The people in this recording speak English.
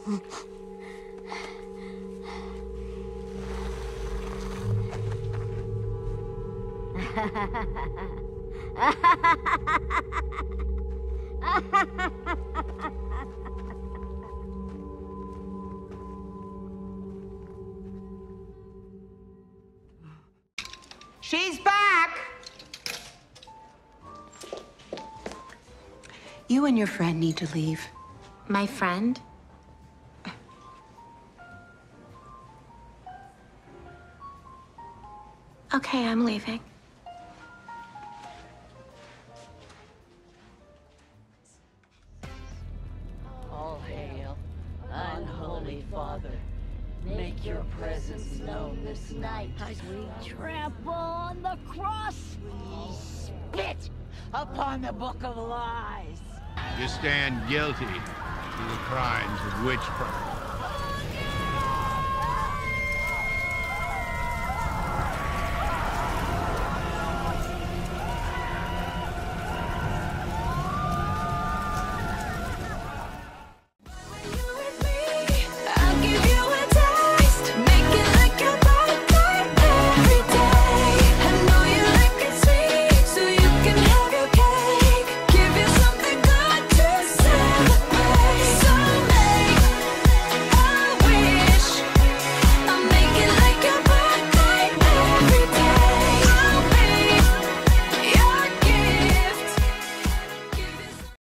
She's back! You and your friend need to leave. My friend? Okay, I'm leaving. All hail, unholy Father. Make your presence known this night as we trample on the cross. We spit upon the Book of Lies. You stand guilty to the crimes of witchcraft.